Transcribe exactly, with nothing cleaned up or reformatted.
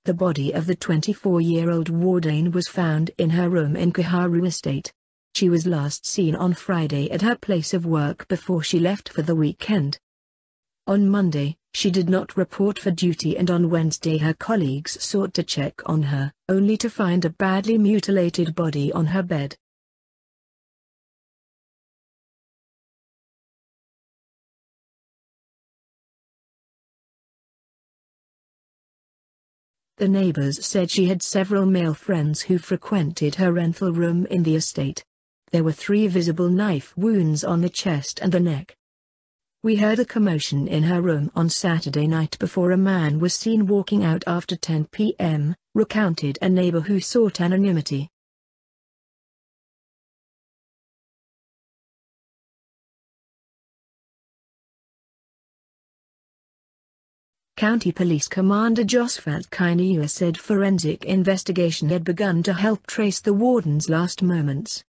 The body of the twenty-four-year-old warden was found in her room in Kaharu Estate. She was last seen on Friday at her place of work before she left for the weekend. On Monday, she did not report for duty, and on Wednesday her colleagues sought to check on her, only to find a badly mutilated body on her bed. The neighbors said she had several male friends who frequented her rental room in the estate. There were three visible knife wounds on the chest and the neck. We heard a commotion in her room on Saturday night before a man was seen walking out after ten p m, recounted a neighbor who sought anonymity. County Police Commander Josephat Kainua said forensic investigation had begun to help trace the warden's last moments.